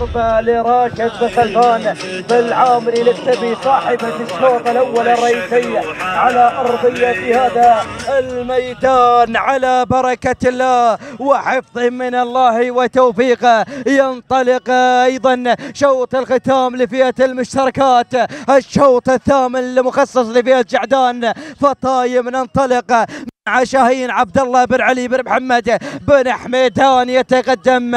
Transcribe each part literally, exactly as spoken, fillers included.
مغلوبة لراشد بن خلفان بالعامري الكتبي صاحبة الشوط الأول الرئيسي على أرضية هذا الميدان. على بركة الله وحفظ من الله وتوفيقه ينطلق أيضا شوط الختام لفئة المشتركات، الشوط الثامن المخصص لفئة جعدان. فطايم ننطلق مع شاهين عبد الله بن علي بن محمد بن حميدان. يتقدم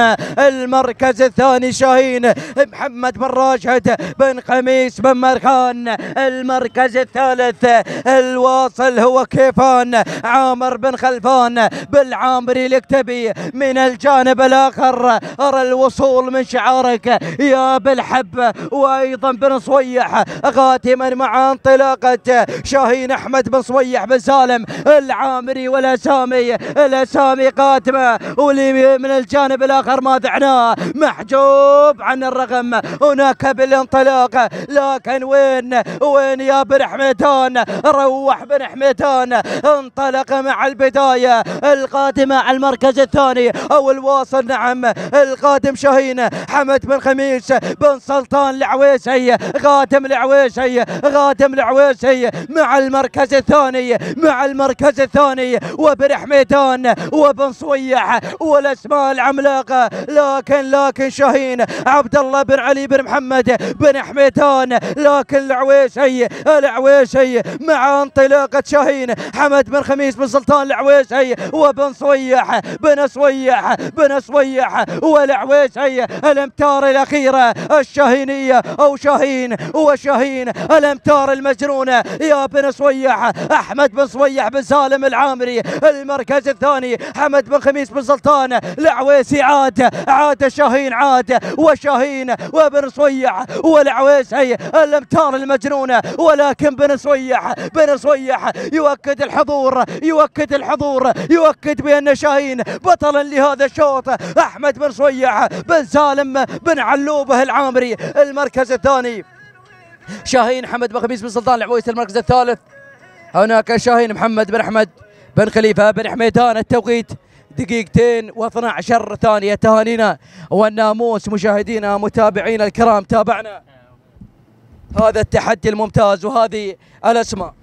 المركز الثاني شاهين محمد بن راشد بن خميس بن مرخان. المركز الثالث الواصل هو كيفان عامر بن خلفان بالعامري الكتبي. من الجانب الآخر أرى الوصول من شعارك يا بالحب وأيضا بن صويح خاتما مع انطلاقة شاهين أحمد بن صويح بن سالم العامري. والاسامي الاسامي قاتمه، واللي من الجانب الاخر ما دعناه محجوب عن الرقم هناك بالانطلاق. لكن وين وين يا بن حميدان؟ روح بن حميدان انطلق مع البدايه القادمه على المركز الثاني او الواصل. نعم القادم شاهين حمد بن خميس بن سلطان العويسي قادم العويسي قادم العويسي مع المركز الثاني مع المركز الثاني وبن حميدان وبن صويح والاسماء العملاقه. لكن لكن شاهين عبد الله بن علي بن محمد بن حميدان. لكن العويسي العويسي مع انطلاقه شاهين حمد بن خميس بن سلطان العويسي وبن صويح بن صويح بن صويح والعويسي. الامتار الاخيره الشاهينيه او شاهين وشاهين الامتار المجنونه يا بن صويح احمد بن صويح بن سالم العامري. المركز الثاني حمد بن خميس بن سلطان العويسي. عاد عاد شاهين عاد وشاهين وبن صويح والعويسي الامتار المجنونه. ولكن بن صويح بن صويح يؤكد الحضور يؤكد الحضور يؤكد بان شاهين بطلا لهذا الشوط. احمد بن صويح بن سالم بن علوبه العامري. المركز الثاني شاهين حمد بن خميس بن سلطان العويسي. المركز الثالث هناك شاهين محمد بن احمد بن خليفه بن حميدان. التوقيت دقيقتين واثنى عشر ثانيه. تهانينا والناموس مشاهدينا متابعينا الكرام، تابعنا هذا التحدي الممتاز وهذه الاسماء.